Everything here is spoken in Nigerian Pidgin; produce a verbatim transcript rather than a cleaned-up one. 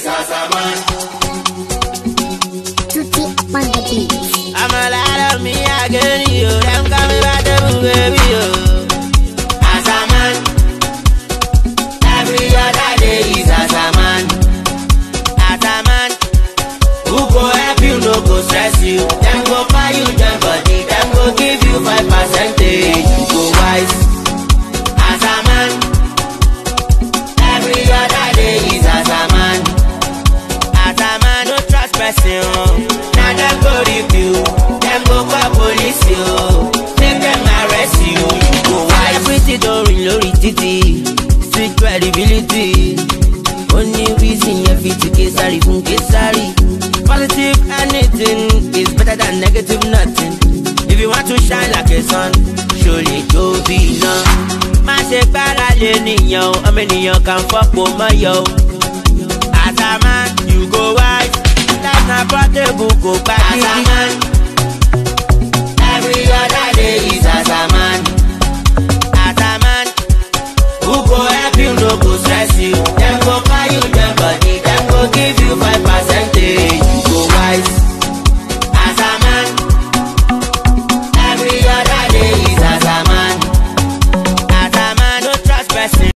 is as a man. Tutti on the beat. I'm a lot of me again, you. Them coming back to baby, yo. As a man, every other day is as a man. As a man, who go help you, no go stress you. Them go buy you them body, them go give you five percentage. You go wise. As a man, every other day is as a man. as a man, No trust person, now them go review, them go call police you, make them arrest you. You go wise. everything don't ring lórí títì. Street credibility. Only reason you fit to Kesari from Kesari. Positive anything is better than negative nothing. If you want to shine like a sun, surely go be long. Má ṣe gbára lé nìyàn, ọmọ ènìyàn kan fọ́pọ̀ mọ́ yọ. As a man, you go wise. Life na portable, go back. As a man, every other day is as a man.